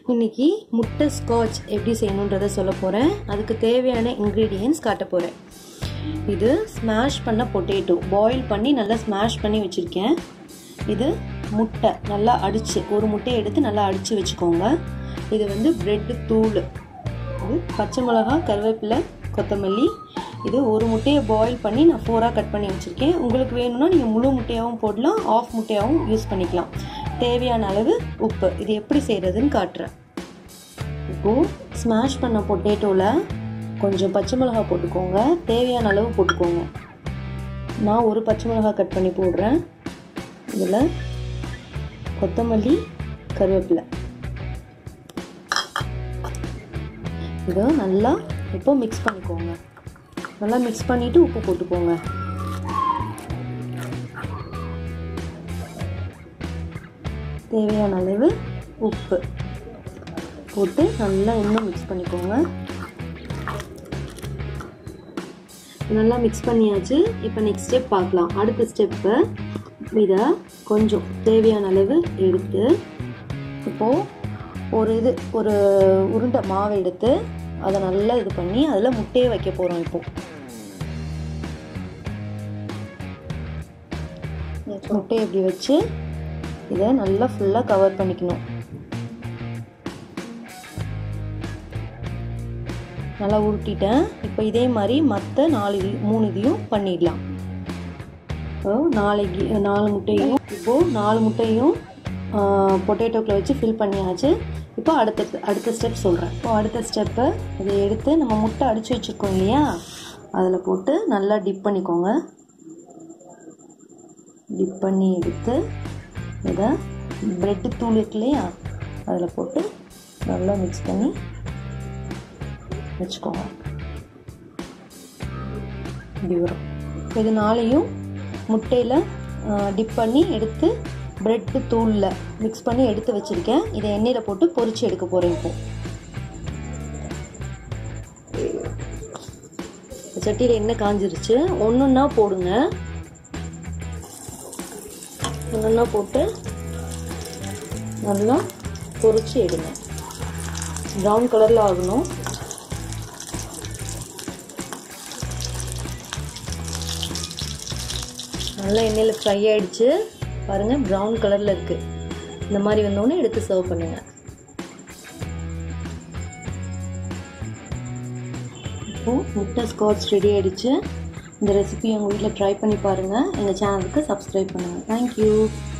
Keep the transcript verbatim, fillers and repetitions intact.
இன்னைக்கு முட்டை ஸ்காட்ச் எப்படி செய்யணுன்றதை சொல்ல போகிறேன். அதுக்கு தேவையான இன்க்ரீடியன்ட்ஸ் காட்ட போகிறேன். இது ஸ்மாஷ் பண்ண பொட்டேட்டோ, பாயில் பண்ணி நல்லா ஸ்மாஷ் பண்ணி வச்சுருக்கேன். இது முட்டை நல்லா அடித்து, ஒரு முட்டையை எடுத்து நல்லா அடித்து வச்சுக்கோங்க. இது வந்து பிரெட்டு தூள், இது பச்சை மிளகா, கருவேப்பிலை, கொத்தமல்லி. இது ஒரு முட்டையை பாயில் பண்ணி நான் ஃபோராக கட் பண்ணி வச்சுருக்கேன். உங்களுக்கு வேணும்னா நீங்கள் முழு முட்டையாகவும் போடலாம், ஆஃப் முட்டையாகவும் யூஸ் பண்ணிக்கலாம். தேவையான அளவு உப்பு. இது எப்படி செய்கிறதுன்னு காட்டுறேன். இப்போது ஸ்மாஷ் பண்ண பொட்டேட்டோவில் கொஞ்சம் பச்சை மிளகா போட்டுக்கோங்க, தேவையான அளவு போட்டுக்கோங்க. நான் ஒரு பச்சை மிளகா கட் பண்ணி போடுறேன். இதில் கொத்தமல்லி, கருவேப்பிலை. இதை நல்லா இப்போ மிக்ஸ் பண்ணிக்கோங்க. நல்லா மிக்ஸ் பண்ணிவிட்டு உப்பு போட்டுக்கோங்க. தேவையான அளவு உப்பு போட்டு நல்லா இன்னும் மிக்ஸ் பண்ணிக்கோங்க. நல்லா மிக்ஸ் பண்ணியாச்சு. இப்போ நெக்ஸ்ட் ஸ்டெப் பார்க்கலாம். அடுத்த ஸ்டெப்பு, இதை கொஞ்சம் தேவையான அளவு எடுத்து இப்போது ஒரு இது ஒரு உருண்டை மாவை எடுத்து அதை நல்லா இது பண்ணி அதில் முட்டையை வைக்க போகிறோம். இப்போது முட்டையை இப்படி வச்சு இதை நல்லா ஃபுல்லாக கவர் பண்ணிக்கணும். நல்லா உருட்டிட்டேன். இப்போ இதே மாதிரி மற்ற நாலு மூணு இதையும் பண்ணிடலாம். இப்போ நாளைக்கு நாலு முட்டையும் இப்போது நாலு முட்டையும் பொட்டேட்டோக்கில் வச்சு ஃபில் பண்ணியாச்சு. இப்போ அடுத்த அடுத்த ஸ்டெப் சொல்கிறேன். இப்போ அடுத்த ஸ்டெப்பை இதை எடுத்து நம்ம முட்டை அடித்து வச்சுருக்கோம் இல்லையா, அதில் போட்டு நல்லா டிப் பண்ணிக்கோங்க. டிப் பண்ணி எடுத்து இதை பிரெட்டு தூள் இருக்கு இல்லையா, அதில் போட்டு நல்லா மிக்ஸ் பண்ணி வச்சுக்கோங்க. இப்படி வரும். இது நாளையும் முட்டையில் டிப் பண்ணி எடுத்து பிரெட்டு தூளில் மிக்ஸ் பண்ணி எடுத்து வச்சுருக்கேன். இதை எண்ணெயில் போட்டு பொரிச்சு எடுக்க போகிறேன். இப்போது சட்டியில் எண்ணெய் காஞ்சிருச்சு. ஒன்றுன்னா போடுங்க. ஒன்றுன்னா போட்டு நல்லா பொரிச்சு எடுங்க. ப்ரௌன் கலரில் ஆகணும். நல்லா எண்ணெயில் ஃப்ரை ஆகிடுச்சு பாருங்கள், ப்ரௌன் கலரில் இருக்குது. இந்த மாதிரி வந்தோடனே எடுத்து சர்வ் பண்ணுங்கள். இப்போது முட்டை ஸ்காட்ச் ரெடி ஆகிடுச்சு. இந்த ரெசிபி உங்கள் வீட்டில் ட்ரை பண்ணி பாருங்கள். எங்கள் சேனலுக்கு சப்ஸ்கிரைப் பண்ணுங்கள். தேங்க்யூ.